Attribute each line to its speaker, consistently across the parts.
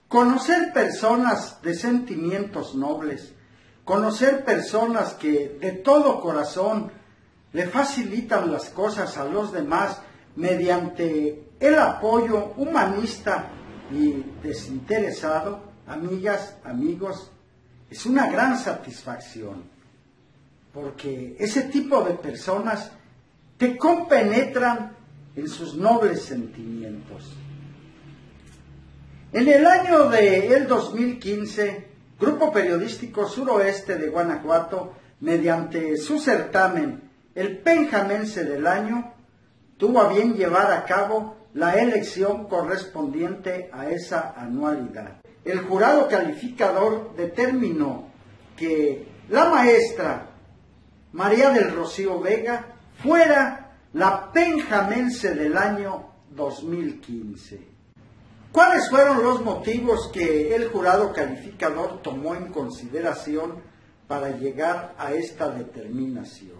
Speaker 1: Conocer personas de sentimientos nobles, conocer personas que de todo corazón le facilitan las cosas a los demás mediante el apoyo humanista y desinteresado, amigas, amigos, es una gran satisfacción, porque ese tipo de personas te compenetran en sus nobles sentimientos. En el año del 2015, Grupo Periodístico Suroeste de Guanajuato, mediante su certamen, el Penjamense del Año, tuvo a bien llevar a cabo la elección correspondiente a esa anualidad. El jurado calificador determinó que la maestra María del Rocío Vega fuera la Penjamense del año 2015. ¿Cuáles fueron los motivos que el jurado calificador tomó en consideración para llegar a esta determinación?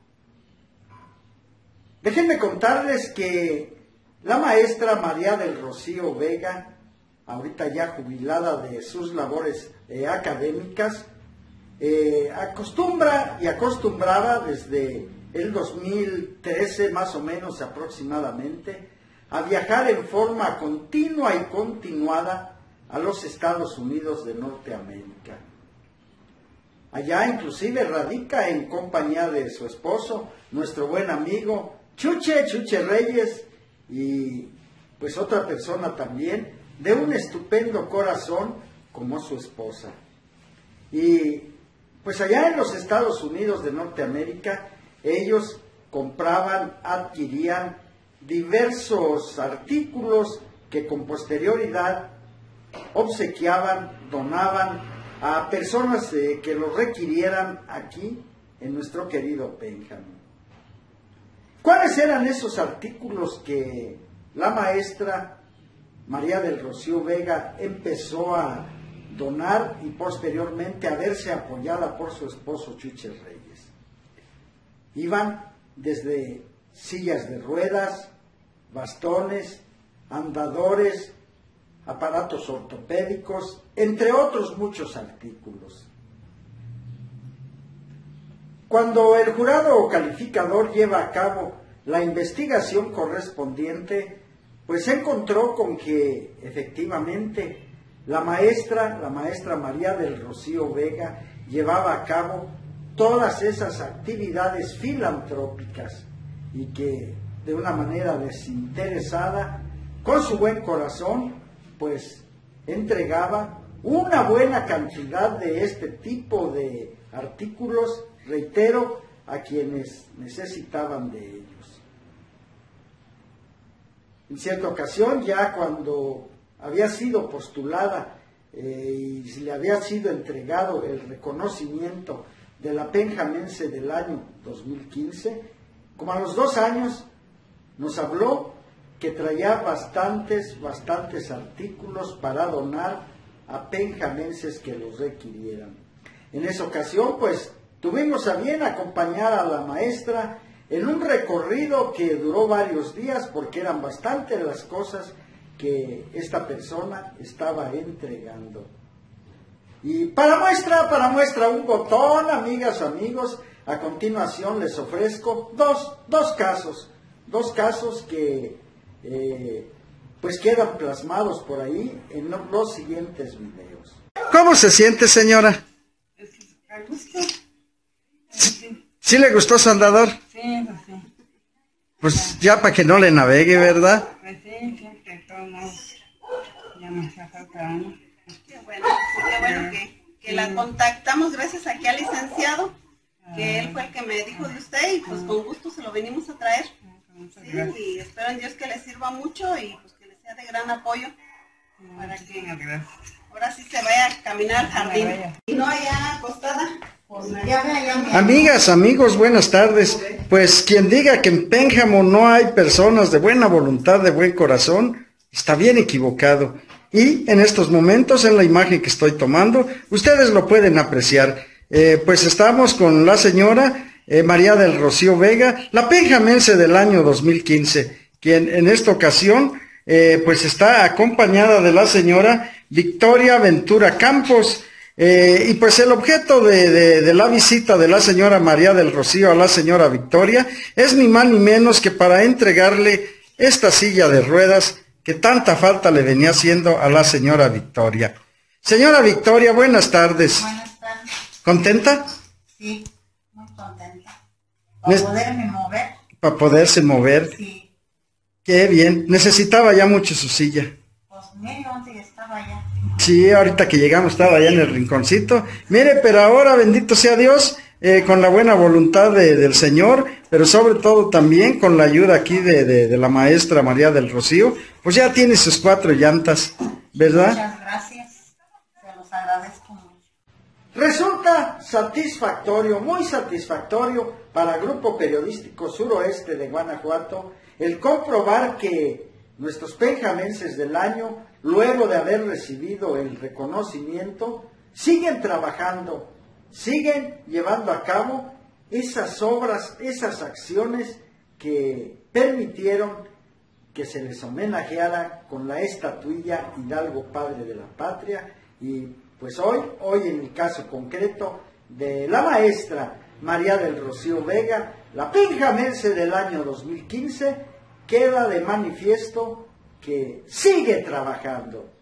Speaker 1: Déjenme contarles que la maestra María del Rocío Vega, ahorita ya jubilada de sus labores académicas, acostumbra y acostumbraba desde el 2013 más o menos aproximadamente a viajar en forma continua y continuada a los Estados Unidos de Norteamérica. Allá inclusive radica en compañía de su esposo, nuestro buen amigo Chuche Reyes, y pues otra persona también de un estupendo corazón como su esposa. Y pues allá en los Estados Unidos de Norteamérica ellos compraban, adquirían diversos artículos que con posterioridad obsequiaban, donaban a personas que los requirieran aquí en nuestro querido Pénjamo. ¿Cuáles eran esos artículos que la maestra María del Rocío Vega empezó a donar y posteriormente a verse apoyada por su esposo Chuche Reyes? Iban desde sillas de ruedas, bastones, andadores, aparatos ortopédicos, entre otros muchos artículos. Cuando el jurado calificador lleva a cabo la investigación correspondiente, pues se encontró con que efectivamente la maestra María del Rocío Vega llevaba a cabo todas esas actividades filantrópicas y que de una manera desinteresada, con su buen corazón, pues entregaba una buena cantidad de este tipo de artículos, reitero, a quienes necesitaban de ellos. En cierta ocasión, ya cuando había sido postulada y le había sido entregado el reconocimiento de la Penjamense del año 2015, como a los 2 años, nos habló que traía bastantes artículos para donar a penjamenses que los requirieran. En esa ocasión, pues, tuvimos a bien acompañar a la maestra en un recorrido que duró varios días porque eran bastantes las cosas que esta persona estaba entregando. Y para muestra un botón, amigas, amigos, a continuación les ofrezco dos casos que pues quedan plasmados por ahí en los siguientes videos. ¿Cómo se siente, señora?
Speaker 2: A gusto.
Speaker 1: ¿Sí le gustó su andador?
Speaker 2: Sí, pues sí.
Speaker 1: Pues ya para que no le navegue, ¿verdad?
Speaker 2: Pues sí, que todos modos ya nos hace falta uno.
Speaker 3: Qué bueno que la contactamos gracias aquí al licenciado, que él fue el que me dijo de usted y pues con gusto se lo venimos a traer. Sí, y espero en Dios que les sirva mucho y pues que les sea de gran apoyo para que ahora sí se vaya a caminar al jardín. Y no allá acostada.
Speaker 1: Amigas, amigos, buenas tardes. Pues quien diga que en Pénjamo no hay personas de buena voluntad, de buen corazón, está bien equivocado. Y en estos momentos, en la imagen que estoy tomando, ustedes lo pueden apreciar. Pues estamos con la señora María del Rocío Vega, la penjamense del año 2015, quien en esta ocasión pues está acompañada de la señora Victoria Ventura Campos. Y pues el objeto de la visita de la señora María del Rocío a la señora Victoria es ni más ni menos que para entregarle esta silla de ruedas que tanta falta le venía haciendo a la señora Victoria. Señora Victoria, buenas tardes.
Speaker 4: Buenas tardes.
Speaker 1: ¿Contenta?
Speaker 4: Sí, muy contenta. Para poderme mover.
Speaker 1: Para poderse mover.
Speaker 4: Sí.
Speaker 1: Qué bien. Necesitaba ya mucho su silla.
Speaker 4: Pues mire dónde estaba ya.
Speaker 1: Sí, ahorita que llegamos estaba allá en el rinconcito. Mire, pero ahora, bendito sea Dios, con la buena voluntad del Señor, pero sobre todo también con la ayuda aquí de la maestra María del Rocío, pues ya tiene sus 4 llantas, ¿verdad?
Speaker 4: Muchas gracias. Se los agradezco mucho.
Speaker 1: Resulta satisfactorio, muy satisfactorio para el Grupo Periodístico Suroeste de Guanajuato el comprobar que nuestros penjamenses del año, luego de haber recibido el reconocimiento, siguen trabajando, siguen llevando a cabo esas obras, esas acciones que permitieron que se les homenajeara con la estatuilla Hidalgo Padre de la Patria. Y pues hoy en el caso concreto de la maestra María del Rocío Vega, la penjamense del año 2015, queda de manifiesto que sigue trabajando.